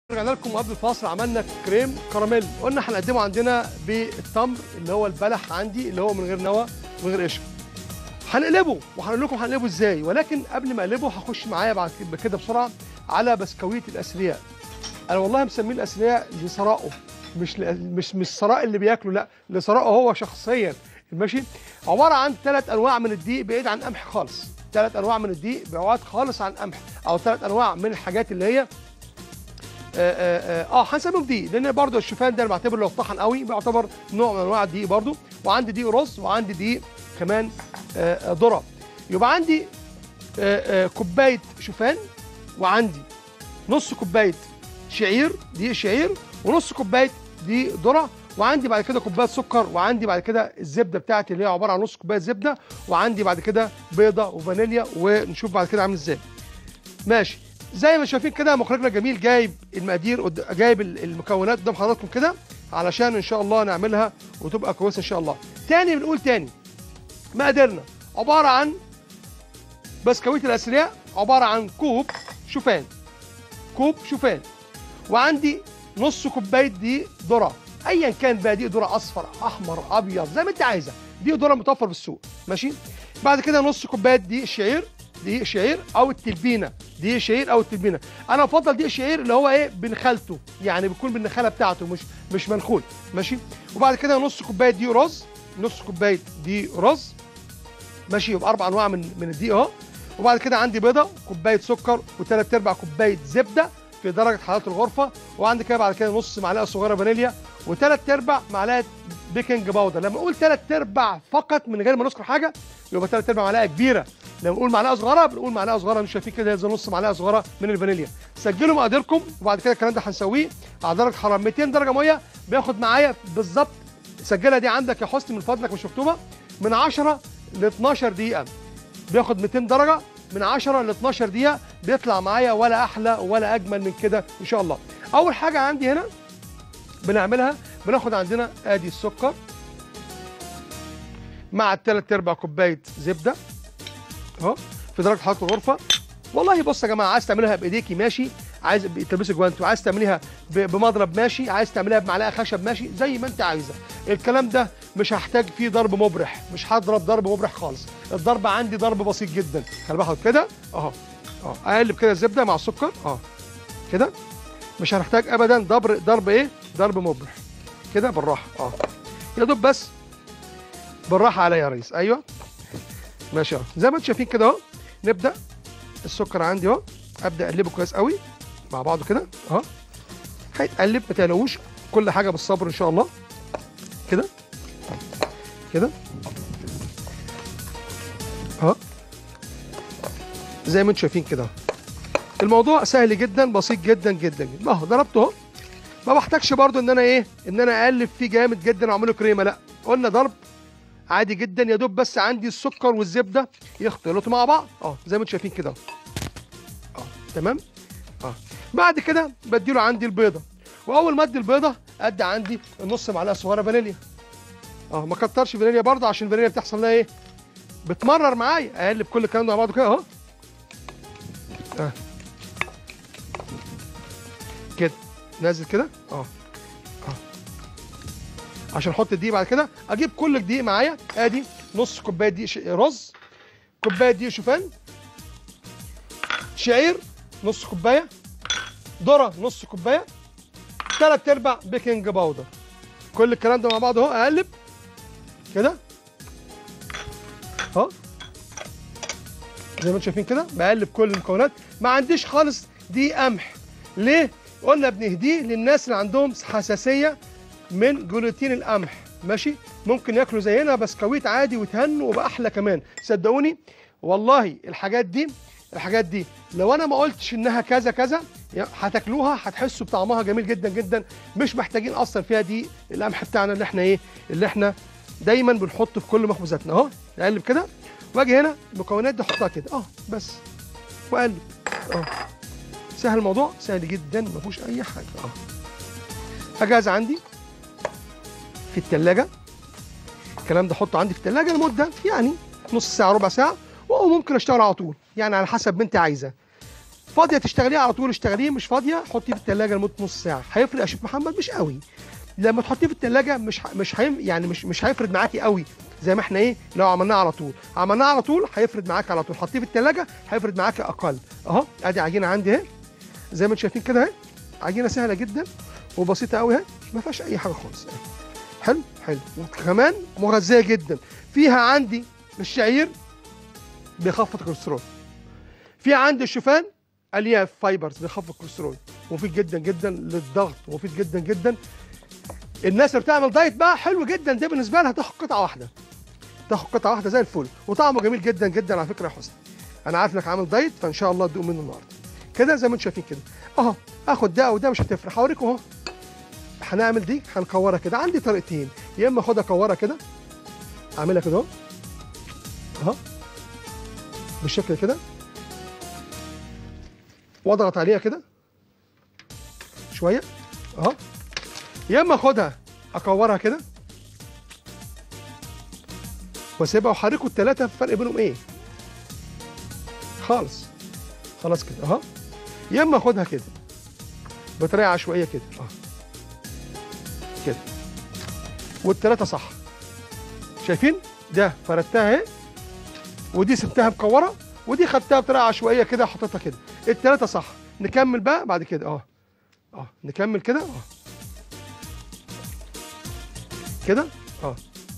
رجعنا لكم قبل الفاصل، عملنا كريم كراميل. قلنا هنقدمه عندنا بالتمر اللي هو البلح عندي، اللي هو من غير نوى من غير قشر. هنقلبه وهنقول لكم هنقلبه ازاي، ولكن قبل ما اقلبه هخش معايا بعد كده بسرعه على بسكويت الاثرياء. انا والله مسميه الاثرياء لثرائه، مش ثراء اللي بياكله، لا، لثرائه هو شخصيا. ماشي. عباره عن 3 انواع من الدقيق بعيد عن قمح خالص، 3 انواع من الدقيق بعاد خالص عن قمح، او 3 انواع من الحاجات اللي هي هنسميهم دقيق، لان برضه الشوفان ده انا بعتبره لو طحن قوي بيعتبر نوع من انواع الدقيق برضه. وعندي دقيق رز، وعندي دقيق كمان ذره. يبقى عندي كوبايه شوفان، وعندي نص كوبايه شعير، دقيق شعير، ونص كوبايه دقيق ذره، وعندي بعد كده كوبايه سكر، وعندي بعد كده الزبده بتاعتي اللي هي عباره عن نص كوبايه زبده، وعندي بعد كده بيضه وفانيليا، ونشوف بعد كده عامل ازاي. ماشي. زي ما شايفين كده مخرجنا جميل جايب المقادير، جايب المكونات قدام حضراتكم كده علشان ان شاء الله نعملها وتبقى كويسه ان شاء الله. تاني بنقول تاني مقاديرنا عباره عن بسكويت الاثرياء، عباره عن كوب شوفان، وعندي نص كوبايه دقيق ذره، ايا كان بقى دقيق ذره اصفر احمر ابيض زي ما انت عايزه، دقيق ذره متوفر في السوق. ماشي. بعد كده نص كوبايه دقيق شعير او التلبينه، دقيق شعير او التلبينه. انا بفضل دقيق شعير اللي هو ايه بنخالته، يعني بيكون بالنخاله بتاعته مش منخول. ماشي. وبعد كده نص كوبايه دقيق رز، ماشي. يبقى 4 انواع من الدقيق اهو. وبعد كده عندي بيضه، كوبايه سكر، و3/4 كوبايه زبده في درجه حراره الغرفه، وعندي كده بعد كده نص معلقه صغيره فانيليا، و3/4 معلقه بيكنج باودر. لما نقول 3/4 فقط من غير ما نذكر حاجه يبقى 3/4 معلقه كبيره. لما نقول معلقه صغيره بنقول معلقه صغيره، مش شايفين كده زي نص معلقه صغيره من الفانيليا. سجلوا مقاديركم، وبعد كده الكلام ده هنسويه على درجه حراره 200 درجه ميه. بياخد معايا بالظبط، سجلها دي عندك يا حسني من فضلك مش مكتوبه، من 10 ل 12 دقيقه. بياخد 200 درجه من 10 ل 12 دقيقه، بيطلع معايا ولا احلى ولا اجمل من كده ان شاء الله. اول حاجه عندي هنا بنعملها، بناخد عندنا ادي السكر مع 3/4 كوبايه زبده اهو في درجه حراره الغرفه. والله بص يا جماعه، عايز تعملها بايديكي ماشي، عايز تلبسي جوانت، وعايز تعمليها بمضرب ماشي، عايز تعمليها بمعلقه خشب ماشي، زي ما انت عايزه. الكلام ده مش هحتاج فيه ضرب مبرح، مش هضرب ضرب مبرح خالص. الضرب عندي ضرب بسيط جدا. خلي بالك كده اهو، اقلب كده الزبده مع السكر كده، مش هنحتاج ابدا ضرب مبرح كده، بالراحه يا دوب بس بالراحه عليا يا ريس. ايوه ماشي زي ما انتم شايفين كده اهو. نبدا السكر عندي اهو، ابدا اقلبه كويس قوي مع بعضه كده اهو. هيتقلب ما تقلقوش، كل حاجه بالصبر ان شاء الله. كده اهو زي ما انتم شايفين كده. الموضوع سهل جدا، بسيط جدا جدا اهو. ضربته اهو، ما بحتاجش برضو ان انا اقلب فيه جامد جدا واعمله كريمه، لا، قلنا ضرب عادي جدا. يا دوب بس عندي السكر والزبده يختلطوا مع بعض زي ما انتم شايفين كده تمام. بعد كده بديله عندي البيضه، واول ما ادي البيضه ادي عندي نص معلقه صغيره فانيليا ما كترش فانيليا برضه، عشان الفانيليا بتحصل لها ايه، بتمرر معايا. اقلب كل الكلام ده مع بعضه كده اهو كده، نازل كده عشان احط الدقيق. بعد كده اجيب كل الدقيق معايا، ادي نص كوبايه دقيق رز، كوبايه دقيق شوفان، شعير نص كوبايه، ذره نص كوبايه، 3/4 بيكنج باودر. كل الكلام ده مع بعض اهو، اقلب كده اهو زي ما انتم شايفين كده. بقلب كل المكونات. ما عنديش خالص دقيق قمح. ليه؟ قلنا بنهديه للناس اللي عندهم حساسيه من جلوتين القمح. ماشي. ممكن ياكلوا زينا بسكويت عادي ويتهنوا وبقى احلى كمان. صدقوني والله الحاجات دي لو انا ما قلتش انها كذا كذا هتاكلوها، هتحسوا بطعمها جميل جدا جدا. مش محتاجين اصلا فيها دي القمح بتاعنا اللي احنا دايما بنحطه في كل مخبوزاتنا اهو. اقلب كده، واجي هنا المكونات دي احطها كده بس، واقلب سهل الموضوع، سهل جدا ما فيهوش اي حاجه اجهز عندي في الثلاجه. الكلام ده احطه عندي في الثلاجه لمده يعني نص ساعه ربع ساعه، وممكن اشتغل على طول يعني على حسب ما انت عايزه. فاضيه تشتغليه على طول اشتغليه، مش فاضيه حطيه في الثلاجه لمده نص ساعه. هيفرق يا شيف محمد؟ مش قوي. لما تحطيه في الثلاجه مش هيفرد معاكي قوي زي ما احنا ايه لو عملناه على طول. عملناه على طول هيفرد معاكي على طول، حطيه في الثلاجه هيفرد معاكي اقل. اهو ادي عجينه عندي اهي زي ما انتم شايفين كده اهي، عجينه سهله جدا وبسيطه قوي اهي، ما فيهاش اي حاجه خالص. حلو حلو، وكمان مغذيه جدا. فيها عندي الشعير بيخفض الكوليسترول، في عندي الشوفان الياف فايبرز بيخفض الكوليسترول، مفيد جدا جدا للضغط، ومفيد جدا جدا. الناس اللي بتعمل دايت بقى حلو جدا ده بالنسبه لها، تاخد قطعه واحده، تاخد قطعه واحده زي الفل، وطعمه جميل جدا جدا على فكره يا حسن. انا عارف انك عامل دايت فان شاء الله تدوق منه النهارده كده زي ما انتم شايفين كده اهو. اخد ده او ده مش هتفرق، هوريكم اهو. هنعمل دي هنكورها كده. عندي طريقتين، يا اما اخدها اكورها كده اعملها كده اهو اهو بالشكل كده، واضغط عليها كده شويه اهو، يا اما اخدها اكورها كده واسيبها وحركوا الثلاثه. الفرق بينهم ايه خالص، خلاص كده اهو. يا اما اخدها كده بطريقه عشوائيه كده اهو كده، والثلاثه صح. شايفين ده فردتها اهي، ودي سبتها مكوره، ودي خدتها بطريقه عشوائيه كده حطيتها كده، الثلاثه صح. نكمل بقى بعد كده اهو نكمل كده اهو كده اهو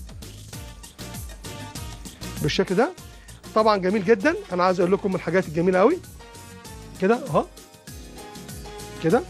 بالشكل ده. طبعا جميل جدا. انا عايز اقول لكم من الحاجات الجميله قوي كده اهو كده،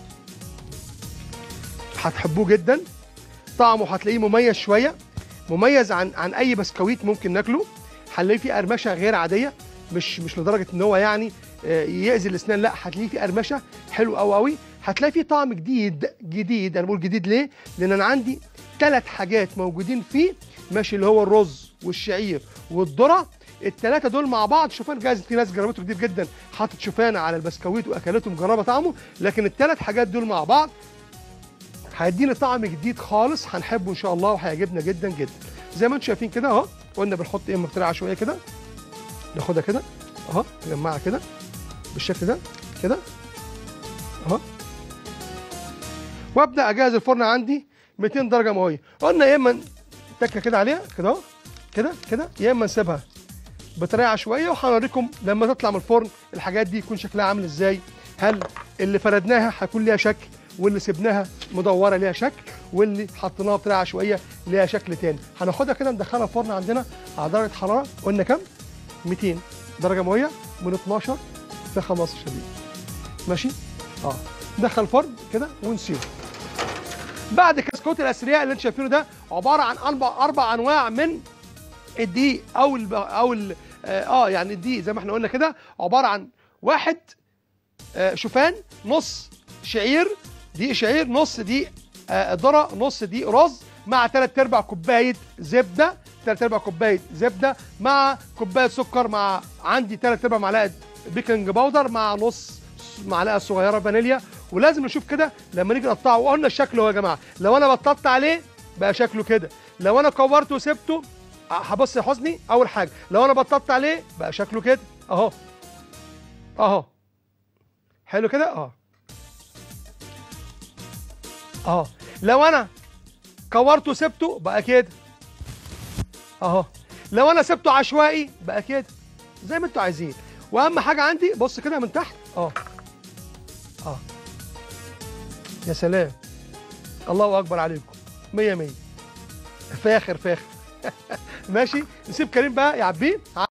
هتحبوه جدا. طعمه هتلاقيه مميز شويه، مميز عن اي بسكويت ممكن ناكله. هنلاقيه فيه قرمشه غير عاديه، مش لدرجه ان هو يعني يأذي الاسنان، لا هتلاقيه فيه قرمشه حلو قوي قوي. هتلاقي فيه طعم جديد. انا بقول جديد ليه؟ لان انا عندي 3 حاجات موجودين فيه ماشي، اللي هو الرز والشعير والذره. الثلاثه دول مع بعض. شوفان جاهز، في ناس جربته كتير جدا، حاطط شوفان على البسكويت واكلته مجربه طعمه، لكن ال3 حاجات دول مع بعض هيدينا طعم جديد خالص، هنحبه ان شاء الله وهيعجبنا جدا جدا. زي ما انتم شايفين كده اهو. قلنا بنحط ايه بطريقه عشوائيه كده، ناخدها كده اهو نجمعها كده بالشكل ده كده اهو، وابدا اجهز الفرن عندي 200 درجه مئويه. قلنا يا اما تكه كده عليها كده اهو كده، يا اما نسيبها بطريقه عشوائيه. وهنوريكم لما تطلع من الفرن الحاجات دي يكون شكلها عامل ازاي. هل اللي فردناها هيكون ليها شكل، واللي سبناها مدوره ليها شكل، واللي حطيناها بطريقه عشوائيه ليها شكل تاني. هناخدها كده ندخلها الفرن عندنا على درجه حراره قلنا كام؟ 200 درجه مئويه من 12 ل 15 دقيقه ماشي. ندخل الفرن كده ونسيبه. بعد كسكوت الاسرياء اللي انتم شايفينه ده عباره عن 4 انواع من الدقيق يعني الدقيق زي ما احنا قلنا كده، عباره عن 1 شوفان، نص شعير دقيق شعير، نص دقيق ذره، نص دقيق رز، مع 3/4 كوبايه زبده، 3/4 كوبايه زبده مع كوبايه سكر، مع عندي 3/4 معلقه بيكنج باودر، مع نص معلقه صغيره فانيليا. ولازم نشوف كده لما نيجي نقطعه. وقلنا الشكل اهو يا جماعه، لو انا بطلت عليه بقى شكله كده، لو انا كورته وسبته هبص يا حسني. اول حاجه لو انا بطلت عليه بقى شكله كده اهو حلو كده لو انا كورته وسبته بقى كده لو انا سبته عشوائي بقى كده زي ما انتوا عايزين. واهم حاجه عندي بص كده من تحت يا سلام، الله اكبر عليكم، 100 100 فاخر ماشي. نسيب كريم بقى يعبيه.